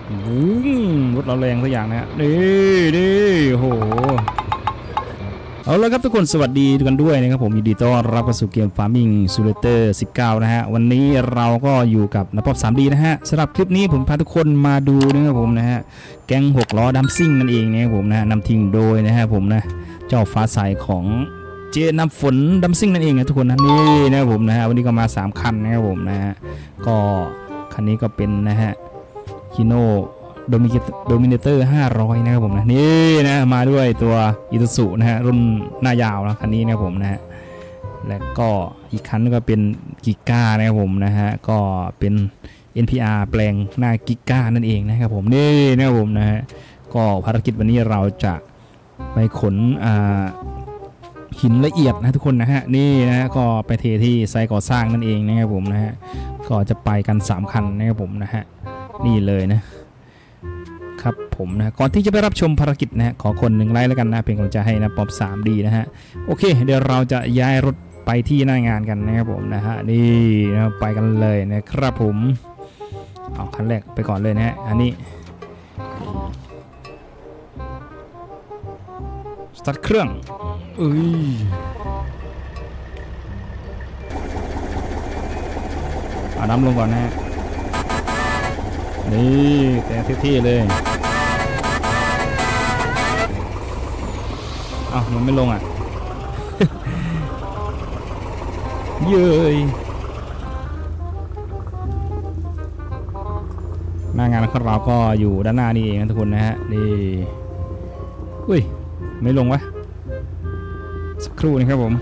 วู้รถเราแรงสักอย่างนะนี่โหเอาละครับทุกคนสวัสดีกันด้วยนะครับผมยินดีต้อนรับเข้าสู่เกม Farming Simulator 19นะฮะวันนี้เราก็อยู่กับนป๊อป 3D นะฮะสำหรับคลิปนี้ผมพาทุกคนมาดูนะครับผมนะฮะแก๊ง6 ล้อดัมซิ่งนั่นเองนะครับผมนะนำทีมโดยนะฮะผมนะเจ้าฟ้าใสของเจน้ำฝนดัมซิ่งนั่นเองนะทุกคนนะนี่นะครับผมนะฮะวันนี้ก็มา3คันนะครับผมนะฮะก็คันนี้ก็เป็นนะฮะคิโนโดมิเนเตอร์500นะครับผมนะนี่นะมาด้วยตัวอิตุสุนะฮะรุ่นหน้ายาวนะคันนี้นะครับผมนะฮะและก็อีกคันก็เป็นกิก้านะครับผมนะฮะก็เป็น NPR แปลงหน้ากิก้านั่นเองนะครับผมนี่นะครับผมนะฮะก็ภารกิจวันนี้เราจะไปขนหินละเอียดนะทุกคนนะฮะนี่นะก็ไปเทที่ไซต์ก่อสร้างนั่นเองนะครับผมนะฮะก็จะไปกัน3คันนะครับผมนะฮะนี่เลยนะครับผมนะก่อนที่จะไปรับชมภารกิจนะขอคน1 ไลค์แล้วกันนะเป็นกำลังใจให้นะป๊อป 3D นะฮะโอเคเดี๋ยวเราจะย้ายรถไปที่หน้างานกันนะครับผมนะฮะนี่นะไปกันเลยนะครับผมเอาคันแรกไปก่อนเลยนะฮะอันนี้สตาร์ทเครื่องเอาน้ำลงก่อนนะฮะนี่แต่ที่เลยอ้าวมันไม่ลงอ่ะ เย้ยหน้างานของเราก็อยู่ด้านหน้านี่เองนะทุกคนนะฮะนี่อุ้ยไม่ลงวะสักครู่นะครับผม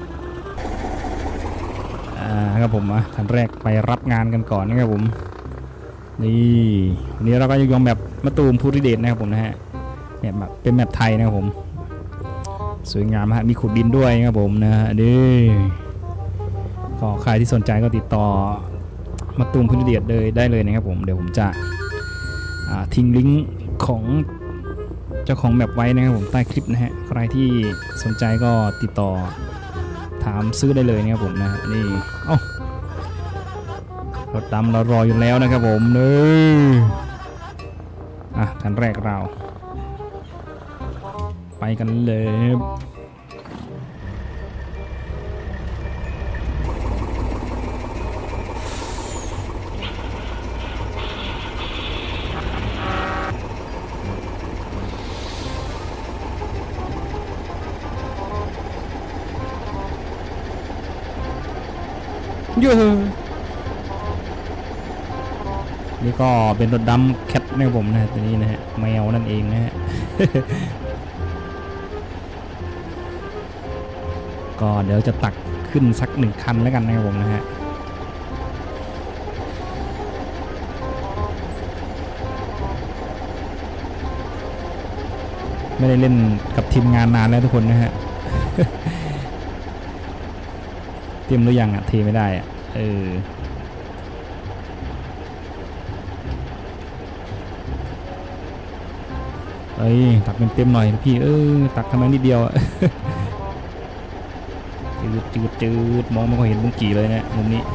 ครับผมคันแรกไปรับงานกันก่อนนะครับผมนี่วันนี้เราก็ยอมแบบมะตูมภูริเดชนะครับผมนะฮะเนี่ยแบบเป็นแมปไทยนะครับผมสวยงามฮะมีขุดดินด้วยนะครับผมนะฮะนี่ก็ใครที่สนใจก็ติดต่อมะตูมภูริเดชเลยได้เลยนะครับผมเดี๋ยวผมจะทิ้งลิงก์ของเจ้าของแมปไว้นะครับผมใต้คลิปนะฮะใครที่สนใจก็ติดต่อถามซื้อได้เลยนะครับผมนะนี่เอ้ารถดำเรารออยู่แล้วนะครับผมนี่คันแรกเราไปกันเลยเยอะนี่ก็เป็นรถดำแคทนะครับผมนะตัวนี้นะฮะแมวนั่นเองนะฮะ ก็เดี๋ยวจะตักขึ้นสัก1 คันแล้วกันนะครับผมนะฮะไม่ได้เล่นกับทีมงานนานแล้วทุกคนนะฮะ เตรียมหรือยังเทไม่ได้ตักเต็มหน่อยพี่ตักทำไมนิดเดียวจืดมองไม่ค่อยเห็นบุ้งกี่เลยนะมุมนี้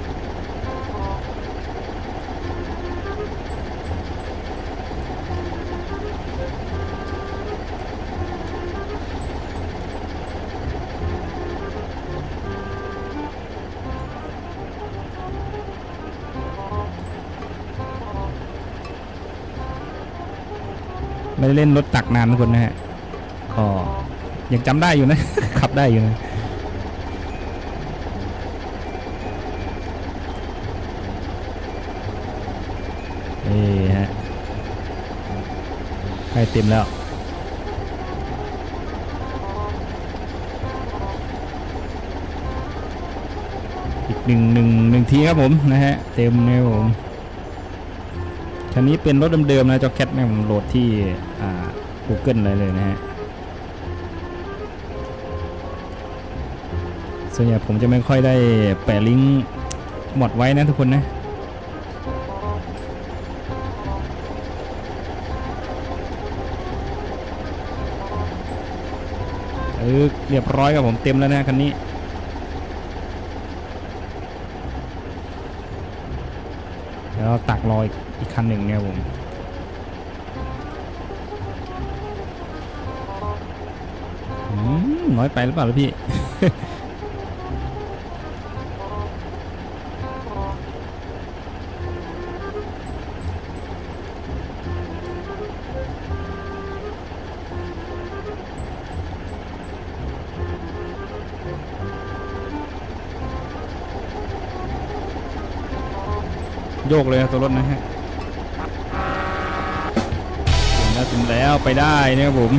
ไม่ได้เล่นรถตักนานทุกคนนะฮะก็ยังจำได้อยู่นะ ขับได้อยู่นะฮะใกล้เต็มแล้วอีกหนึ่งทีครับผมนะฮะเต็มนะครับผมคันนี้เป็นรถเดิมๆนะจอแคทนะผมโหลดที่Google เลยนะฮะส่วนใหญ่ผมจะไม่ค่อยได้แปะลิงก์หมดไว้นะทุกคนนะเรียบร้อยครับผมเต็มแล้วนะคันนี้เดี๋ยวตักรออีกคันหนึ่งเนี่ยผมน้อยไปหรือเปล่าพี่ โยกเลยตัวรถนะฮะถึงแล้วไปได้นะครับผม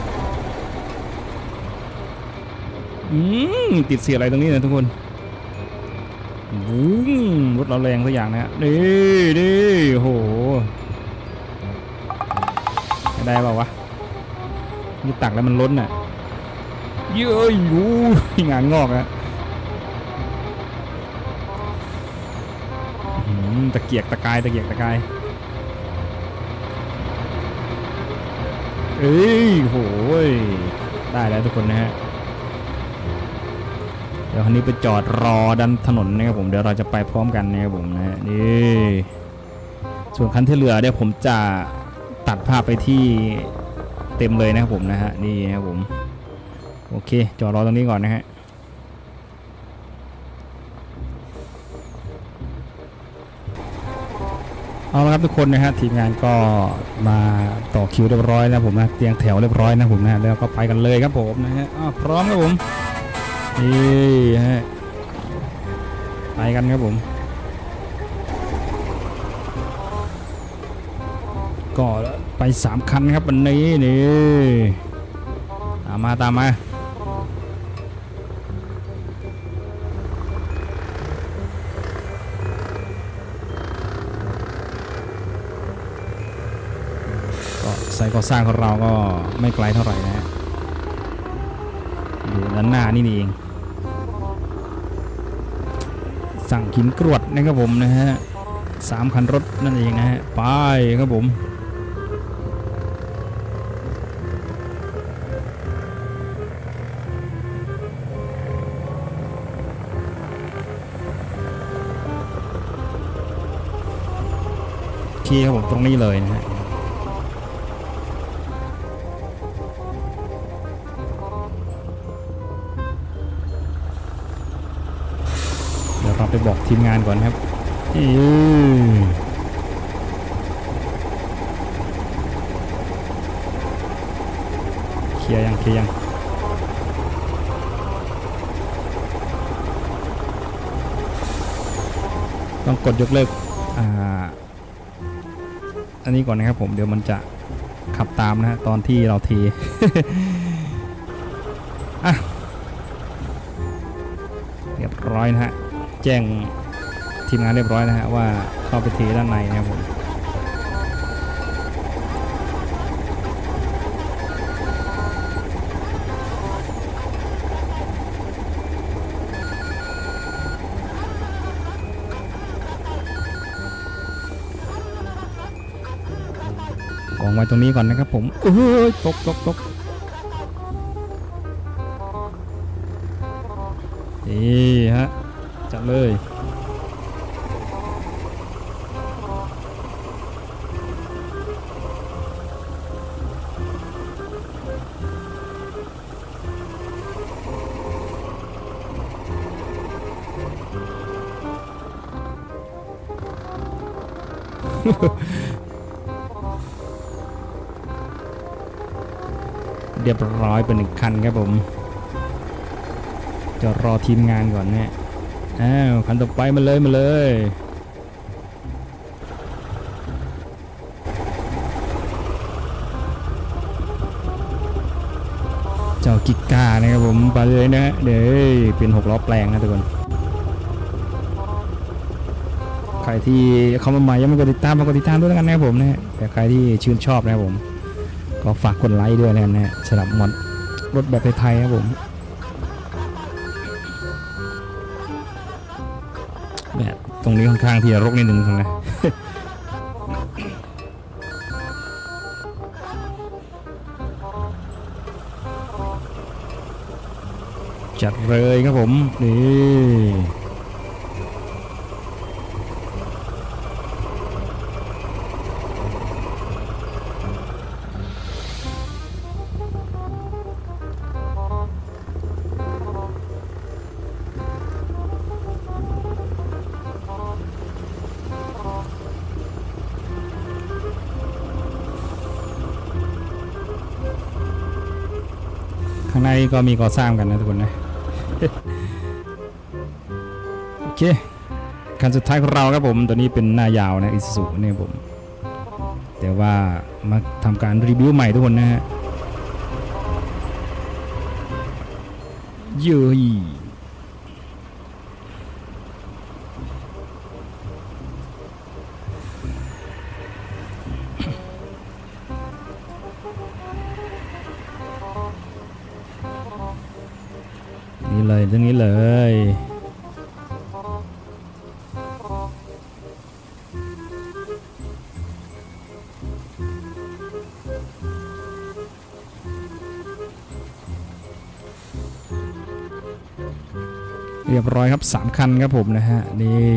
ติดเสียอะไรตรงนี้นะทุกคนบูมรถเราแรงสักอย่างนะฮะนี่โหได้เปล่าวะนี่ตักแล้วมันล้นอ่ะเยอะอยู่งานงอกอะตะเกียกตะกายเอ้ยโหได้แล้วทุกคนนะฮะเดี๋ยวคันนี้ไปจอดรอดันถนนนะครับผมเดี๋ยวเราจะไปพร้อมกันนะครับผมนะนี่ส่วนคันที่เหลือเดี๋ยวผมจะตัดภาพไปที่เต็มเลยนะครับผมนะฮะนี่นะครับผมโอเคจอดรอตรงนี้ก่อนนะฮะเอาละครับทุกคนนะฮะทีมงานก็มาต่อคิวเรียบร้อยนะผมนะเตียงแถวเรียบร้อยนะผมนะแล้วก็ไปกันเลยครับผมนะฮะพร้อมครับผมนี่ฮะไปกันครับผมก็ไป3 คันครับวันนี้นี่ตามมาไซต์ก่อสร้างของเราก็ไม่ไกลเท่าไหร่นะฮะอยู่ด้านหน้านี่เองสั่งหินกรวดนะครับผมนะฮะ3 คันรถนั่นเองนะฮะไปครับผมโอเคครับผมตรงนี้เลยนะฮะเราไปบอกทีมงานก่อนครับเคลียร์ยังต้องกดยกเลิกอันนี้ก่อนนะครับผมเดี๋ยวมันจะขับตามนะฮะตอนที่เราเท เรียบร้อยนะฮะแจ้งทีมงานเรียบร้อยนะฮะว่าเข้าไปเทด้านในนะครับผมกองไว้ตรงนี้ก่อนนะครับผมตกนี่ฮะจัดเลย เรียบร้อยเป็น1 คันครับผมจะรอทีมงานก่อนนะคันต่อไปมาเลยเจ้ากิก้านะครับผมไปเลยนะเดี๋ยวเป็น6 ล้อแปลงนะทุกคนใครที่เข้ามาใหม่ยังไม่กดติดตามด้วยกันนะครับผมนะแต่ใครที่ชื่นชอบนะครับผมก็ฝากกดไลค์ด้วยนะสำหรับมอดรถแบบไทยๆครับผมแบบตรงนี้ค่อนข้างที่จะรกนิดนึงนะจัดเลยครับผมนี่ข้างในก็มีก่อสร้างกันนะทุกคนนะ โอเคคันสุดท้ายของเราครับผมตัวนี้เป็นหน้ายาวนะอิซูซุเนี่ยผมแต่ว่ามาทำการรีวิวใหม่ทุกคนนะฮะเย้ยนี่เลยเรื่องนี้เลยเรียบร้อยครับ3คันครับผมนะฮะนี่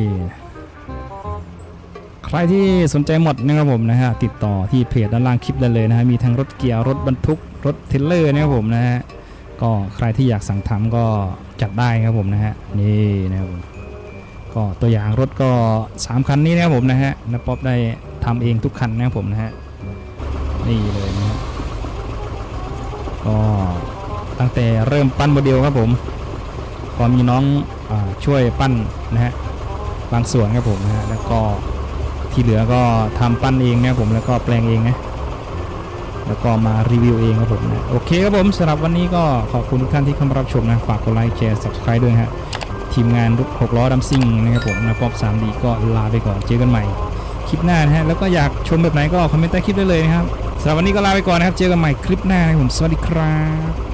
ใครที่สนใจหมดนะครับผมนะฮะติดต่อที่เพจด้านล่างคลิปได้เลยนะฮะมีทั้งรถเกียร์รถบรรทุกรถเทรลเลอร์นะครับผมนะฮะก็ใครที่อยากสั่งทำก็จัดได้ครับผมนะฮะนี่นะครับผมก็ตัวอย่างรถก็3คันนี้นะครับผมนะฮะน้าป๊อปได้ทำเองทุกคันนะครับผมนะฮะนี่เลยนะฮะก็ตั้งแต่เริ่มปั้นโมเดลครับผมก็มีน้องช่วยปั้นนะฮะบางส่วนครับผมนะฮะแล้วก็ที่เหลือก็ทำปั้นเองนะครับผมแล้วก็แปลงเองนะแล้วก็มารีวิวเองครับผมนะโอเคครับผมสำหรับวันนี้ก็ขอบคุณทุกท่านที่เข้ามารับชมนะฝากกดไลค์แชร์ Subscribe ด้วยฮะทีมงานรถ6ล้อดัมซิ่งนะครับผมนะป๊อป 3D ก็ลาไปก่อนเจอกันใหม่คลิปหน้านะฮะแล้วก็อยากชมแบบไหนก็คอมเมนต์ใต้คลิปได้เลยนะครับสำหรับวันนี้ก็ลาไปก่อนนะครับเจอกันใหม่คลิปหน้านะครับผมสวัสดีครับ